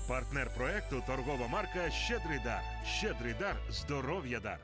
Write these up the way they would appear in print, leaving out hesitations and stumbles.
Партнер проекту – торгова марка «Щедрий дар». «Щедрий дар» – здоров'я дар.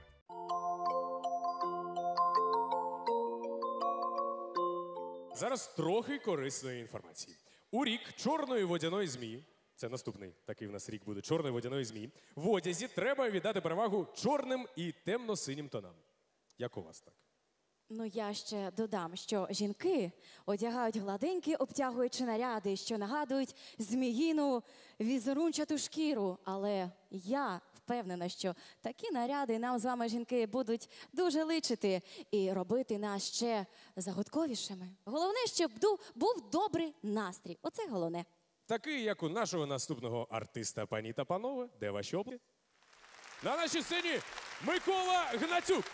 Зараз трохи корисної інформації. У рік чорної водяної змії, це наступний такий в нас рік буде, чорної водяної змії, в одязі треба віддати перевагу чорним і темно-синім тонам. Як у вас так? Ну, я ще додам, що жінки одягають гладенькі обтягуючі наряди, що нагадують зміїну візерунчату шкіру. Але я впевнена, що такі наряди нам з вами, жінки, будуть дуже личити і робити нас ще загадковішими. Головне, щоб був добрий настрій. Оце головне. Такий, як у нашого наступного артиста, пані та панове. Де ваші оплески? На нашій сцені Микола Гнатюк.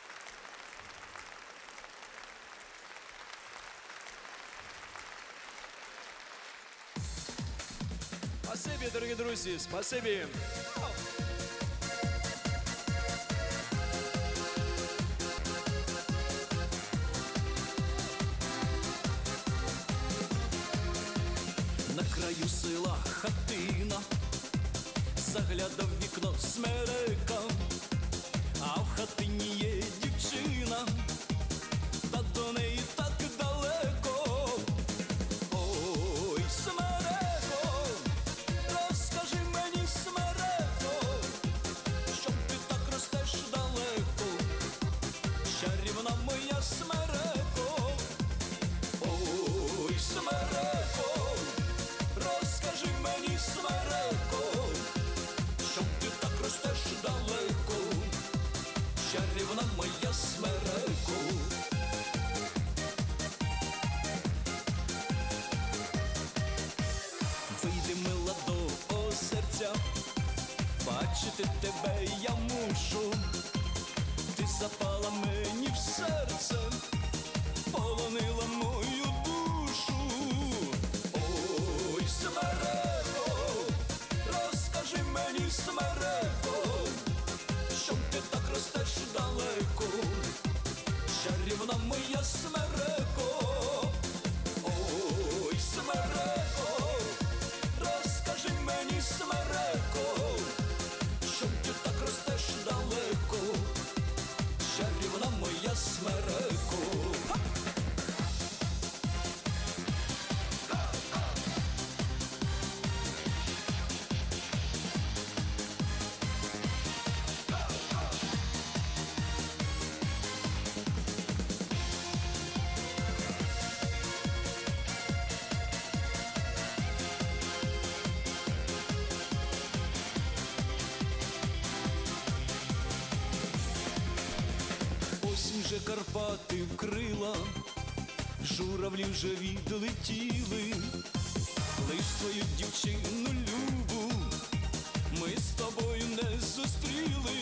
Спасибі, дорогі друзі, спасибі. На краю села хатина, заглядав в вікно смерека, а в хатині є дівчина, та до неї так далеко. Ой, смереко, розкажи мені, смереко, що ти так ростеш далеко, чарівна моя смереко. Ой, смереко, розкажи мені, смереко, що ти так ростеш далеко, чарівна моя смереко. Вийди, мила, до озерця, бачити тебе я мушу, ти запала мені в серце, полонила мою душу. Ой, смереко, розкажи мені, смереко, що ти так ростеш далеко, чарівна моя смереко. Ой, смереко, розкажи мені, смереко, що ти так ростеш далеко, чарівна моя смереко. Осінь вже Карпати вкрила, журавлі вже відлетіли, лиш свою дівчину любу ми з тобою не зустріли.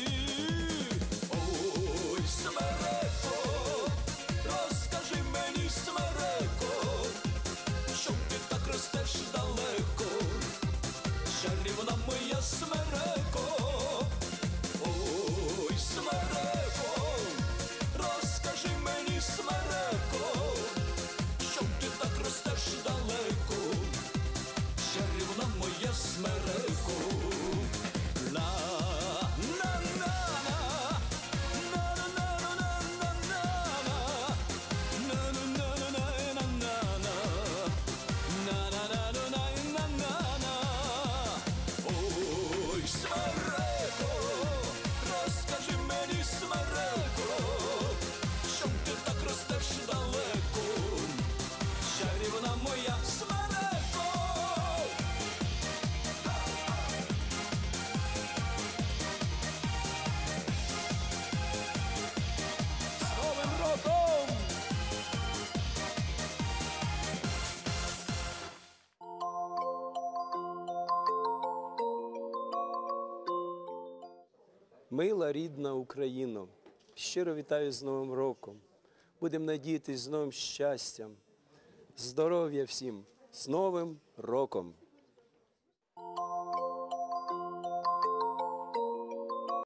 Ой, смереко, розкажи мені, смереко, що ти так ростеш далеко, чарівна моя смереко. Ой, смереко, розкажи мені, смереко, що ти так ростеш далеко, чарівна моя смереко. Ой, смереко, розкажи мені, смереко, що ти так ростеш далеко, чарівна моя смереко. З Новим роком! Мила рідна Україно, щиро вітаю з Новим роком. Будемо надіятись з новим щастям. Здоров'я всім! З Новим роком!